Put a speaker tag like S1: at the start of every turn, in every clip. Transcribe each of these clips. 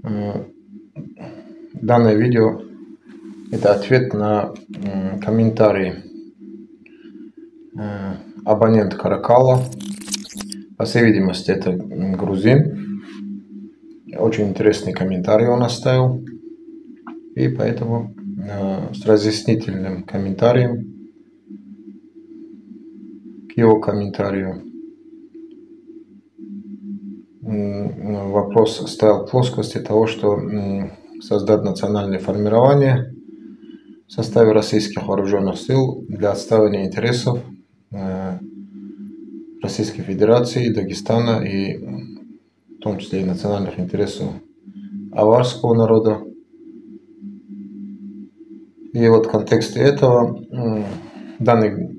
S1: Данное видео – это ответ на комментарий абонент Каракала. По всей видимости, это грузин. Очень интересный комментарий он оставил. И поэтому с разъяснительным комментарием к его комментарию. Вопрос стоял в плоскости того, что создать национальное формирование в составе российских вооруженных сил для отстаивания интересов Российской Федерации, Дагестана и в том числе и национальных интересов аварского народа. И вот в контексте этого данный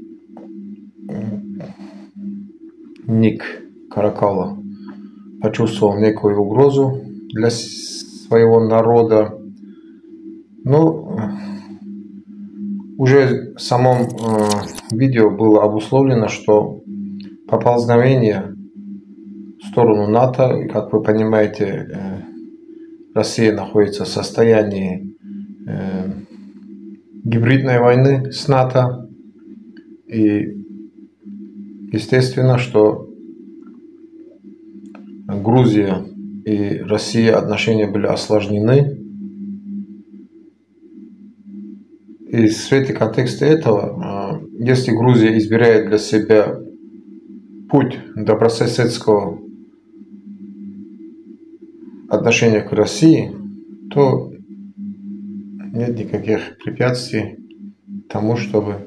S1: ник Каракала почувствовал некую угрозу для своего народа. Ну, уже в самом видео было обусловлено, что поползновение в сторону НАТО, как вы понимаете, Россия находится в состоянии гибридной войны с НАТО. И естественно, что Грузия и Россия отношения были осложнены. И в свете контекста этого, если Грузия избирает для себя путь добрососедского отношения к России, то нет никаких препятствий тому, чтобы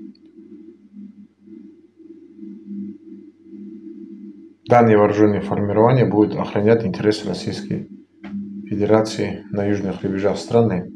S1: данные вооруженные формирования будут охранять интересы Российской Федерации на южных рубежах страны.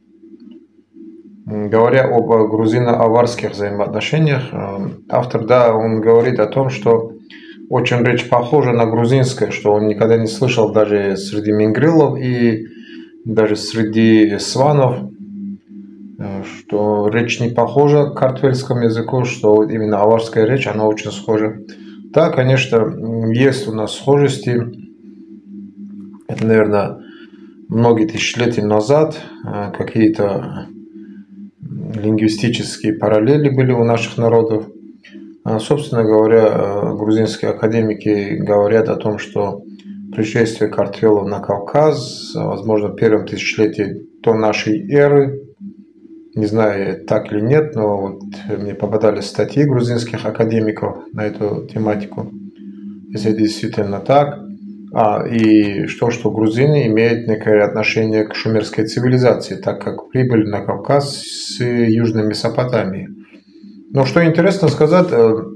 S1: Говоря об грузино-аварских взаимоотношениях, автор, он говорит о том, что очень речь похожа на грузинское, что он никогда не слышал даже среди мингрелов и даже среди сванов, что речь не похожа к картвельскому языку, что именно аварская речь, она очень схожа. Да, конечно, есть у нас схожести. Это, наверное, многие тысячелетия назад какие-то лингвистические параллели были у наших народов. Собственно говоря, грузинские академики говорят о том, что пришествие картвелов на Кавказ, возможно, в первом тысячелетии до нашей эры, не знаю, так или нет, но вот мне попадались статьи грузинских академиков на эту тематику, если это действительно так. И что грузины имеют некое отношение к шумерской цивилизации, так как прибыли на Кавказ с Южной Месопотамии. Но что интересно сказать,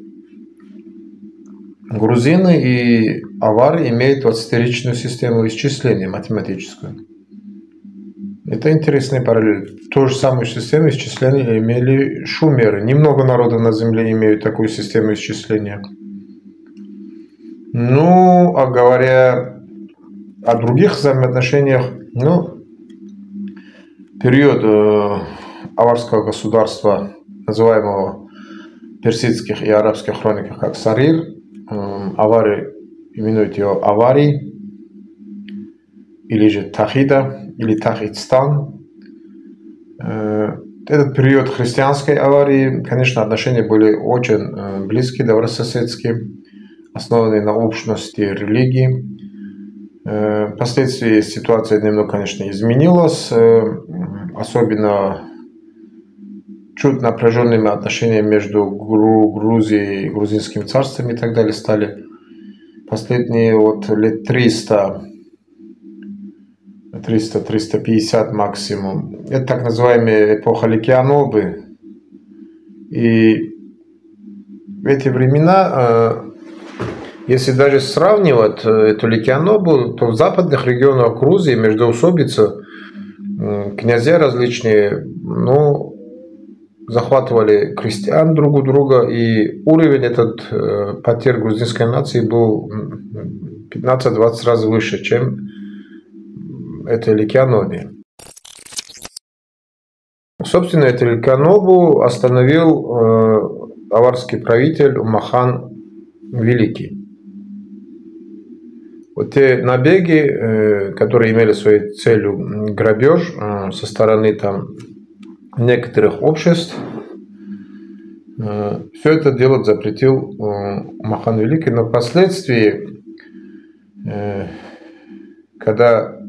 S1: грузины и авары имеют 20-ричную систему исчисления математическую. Это интересный параллель. Ту же самую систему исчисления имели шумеры. Немного народов на Земле имеют такую систему исчисления. Ну, а говоря о других взаимоотношениях, период аварского государства, называемого в персидских и арабских хрониках как Сарир, авары именуют его Аварий, или же Тахида, или Тахидстан. Этот период христианской аварии, конечно, отношения были очень близкие, добрососедские, основанные на общности религии. Впоследствии ситуация немного, конечно, изменилась, особенно чуть напряженными отношениями между Грузией и грузинским царством и так далее стали последние лет 300-350 максимум. Это так называемая эпоха Ликианобы. И в эти времена, если даже сравнивать эту Ликианобу, то в западных регионах Грузии междоусобица, князья различные, захватывали крестьян друг у друга, и уровень этот потерь грузинской нации был 15-20 раз выше, чем это Ликианобе. Собственно, эту Ликианобу остановил аварский правитель Махан Великий. Вот те набеги, которые имели своей целью грабеж со стороны там некоторых обществ, все это делать запретил Махан Великий, но впоследствии, когда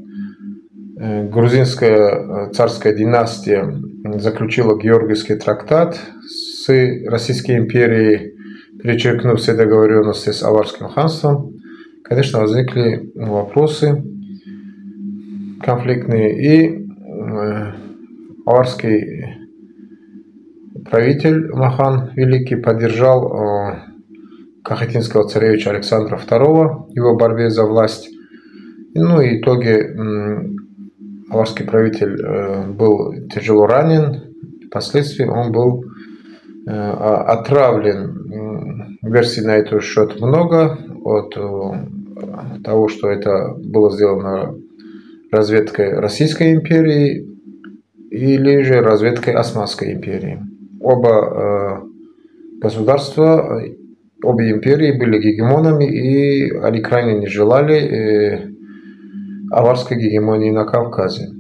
S1: грузинская царская династия заключила Георгиевский трактат с Российской империей, перечеркнув все договоренности с Аварским ханством, конечно, возникли вопросы конфликтные, и аварский правитель Махан Великий поддержал кахетинского царевича Александра II в его борьбе за власть. Ну и в итоге аварский правитель был тяжело ранен, впоследствии он был отравлен. Версий на этот счет много, от того, что это было сделано разведкой Российской империи или же разведкой Османской империи. Оба государства, обе империи были гегемонами, и они крайне не желали аварской гегемонии на Кавказе.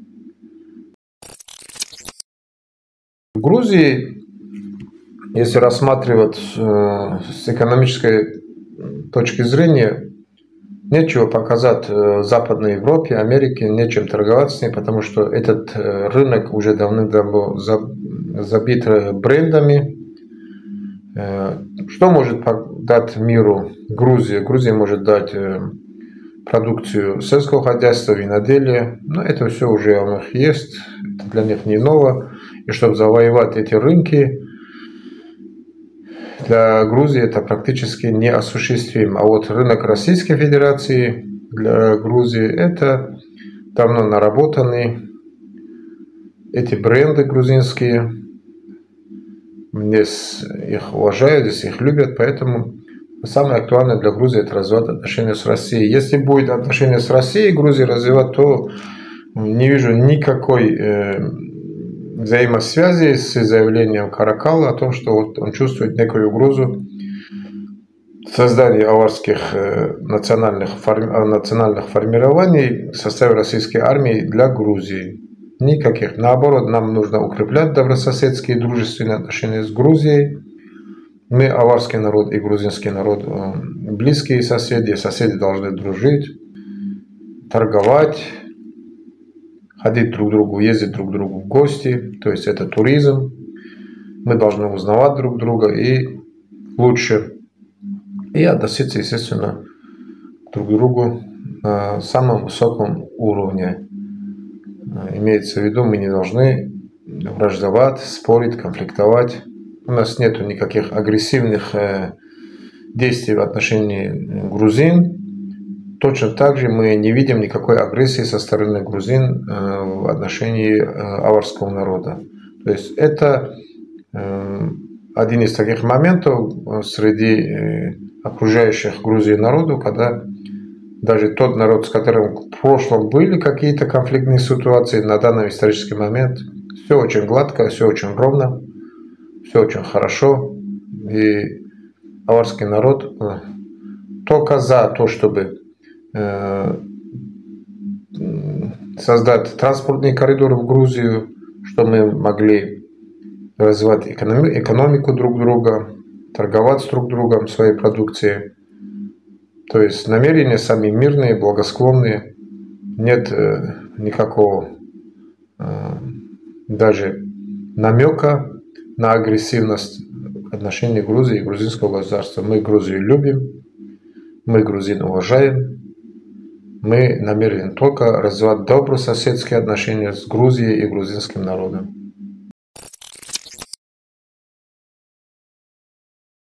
S1: В Грузии, если рассматривать с экономической точки зрения, нечего показать Западной Европе, Америке, нечем торговать с ней, потому что этот рынок уже давным-давно забит брендами. Что может дать миру Грузия? Грузия может дать продукцию сельского хозяйства, виноделия, но это все уже у них есть, это для них не ново. И чтобы завоевать эти рынки, для Грузии это практически неосуществимо. А вот рынок Российской Федерации для Грузии это давно наработанный. Эти бренды грузинские, здесь их уважают, здесь их любят, поэтому самое актуальное для Грузии это развивать отношения с Россией. Если будет отношения с Россией Грузии развивать, то не вижу никакой взаимосвязи с заявлением Каракала о том, что вот он чувствует некую угрозу создания аварских национальных формирований в составе российской армии для Грузии. Никаких. Наоборот, нам нужно укреплять добрососедские и дружественные отношения с Грузией. Мы, аварский народ и грузинский народ, близкие соседи. Соседи должны дружить, торговать, ходить друг к другу, ездить друг к другу в гости. То есть это туризм. Мы должны узнавать друг друга и лучше. И относиться, естественно, друг к другу на самом высоком уровне. Имеется в виду, мы не должны враждовать, спорить, конфликтовать. У нас нет никаких агрессивных действий в отношении грузин. Точно так же мы не видим никакой агрессии со стороны грузин в отношении аварского народа. То есть это один из таких моментов среди окружающих Грузии народу, когда даже тот народ, с которым в прошлом были какие-то конфликтные ситуации, на данный исторический момент все очень гладко, все очень ровно, все очень хорошо. И аварский народ только за то, чтобы создать транспортный коридор в Грузию, чтобы мы могли развивать экономику друг друга, торговать друг другом своей продукцией. То есть намерения сами мирные, благосклонные, нет никакого даже намека на агрессивность в отношении Грузии и грузинского государства. Мы Грузию любим, мы грузин уважаем, мы намерены только развивать добрососедские отношения с Грузией и грузинским народом.